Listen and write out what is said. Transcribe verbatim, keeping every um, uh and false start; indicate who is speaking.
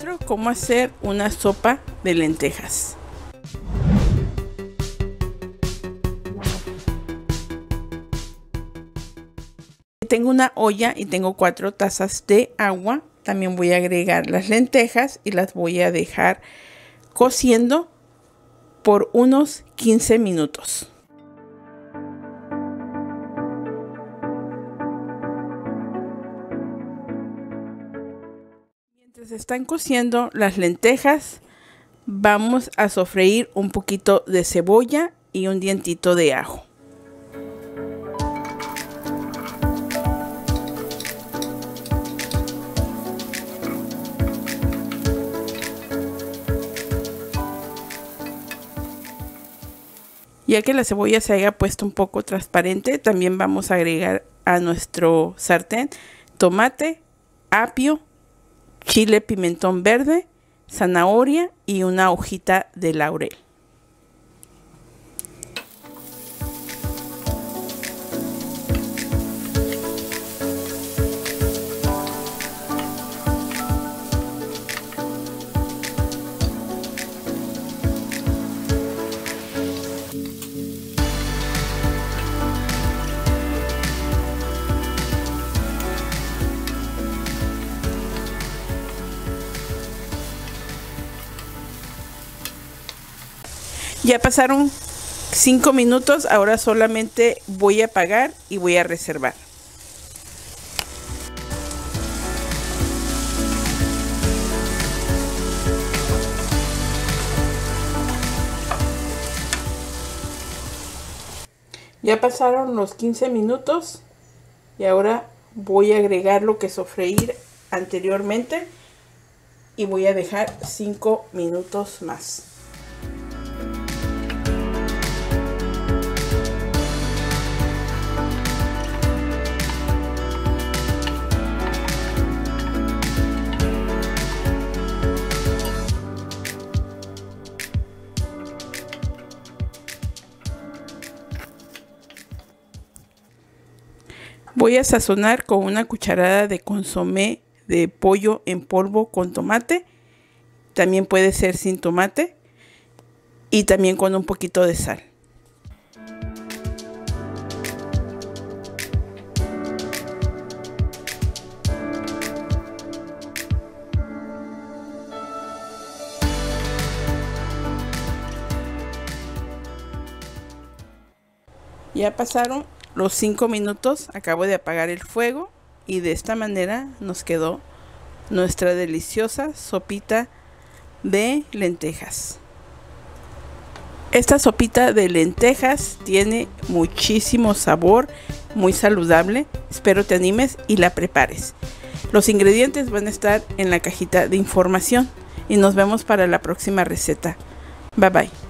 Speaker 1: muestro cómo hacer una sopa de lentejas. Tengo una olla y tengo cuatro tazas de agua. También voy a agregar las lentejas y las voy a dejar cociendo por unos quince minutos. Mientras están cociendo las lentejas, vamos a sofreír un poquito de cebolla y un dientito de ajo. Ya que la cebolla se haya puesto un poco transparente, también vamos a agregar a nuestro sartén tomate, apio, chile pimentón verde, zanahoria y una hojita de laurel. Ya pasaron cinco minutos, ahora solamente voy a apagar y voy a reservar. Ya pasaron los quince minutos y ahora voy a agregar lo que sofreír anteriormente y voy a dejar cinco minutos más. Voy a sazonar con una cucharada de consomé de pollo en polvo con tomate. También puede ser sin tomate. Y también con un poquito de sal. Ya pasaron los cinco minutos, acabo de apagar el fuego y de esta manera nos quedó nuestra deliciosa sopita de lentejas. Esta sopita de lentejas tiene muchísimo sabor, muy saludable. Espero te animes y la prepares. Los ingredientes van a estar en la cajita de información y nos vemos para la próxima receta. Bye bye.